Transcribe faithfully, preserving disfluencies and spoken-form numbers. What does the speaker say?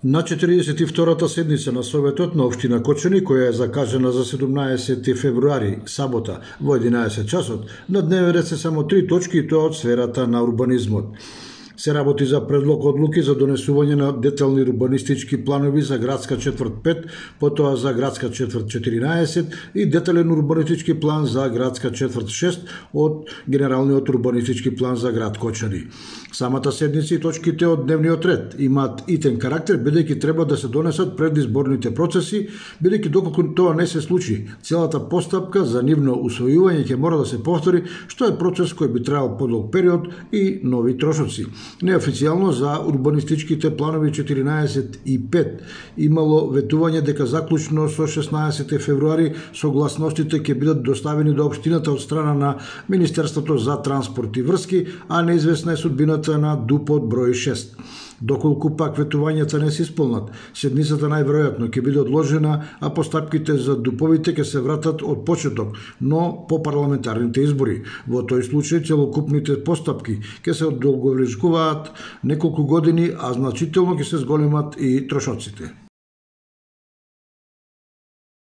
На четиридесет и втората седница на Советот на Општина Кочани, која е закажана за седумнаесети февруари, сабота, во единаесет часот, на дневен ред се само три точки и тоа од сферата на урбанизмот. Се работи за предлог одлуки за донесување на детални урбанистички планови за градска четврт пет, потоа за градска четврт четиринаесет и детален урбанистички план за градска четврт шест од Генералниот урбанистички план за град Кочани. Самата седница и точките од дневниот ред имаат итен карактер, бидејќи треба да се донесат пред изборните процеси, бидејќи доколку тоа не се случи, целата постапка за нивно усвојување ќе мора да се повтори, што е процес кој би траел подолг период и нови трошоци. Неофицијално за урбанистичките планови четиринаесет и пет имало ветување дека заклучно со шеснаесети февруари согласностите ќе бидат доставени до општината од страна на Министерството за транспорт и врски, а неизвестна е судбината на ДУП-от број шест. Доколку пак ветувањата не се исполнат, седницата најверојатно ќе биде одложена, а постапките за дуповите ќе се вратат од почеток, но по парламентарните избори. Во тој случај целокупните постапки ќе се одолговечкуваат неколку години, а значително ќе се зголемат и трошоците.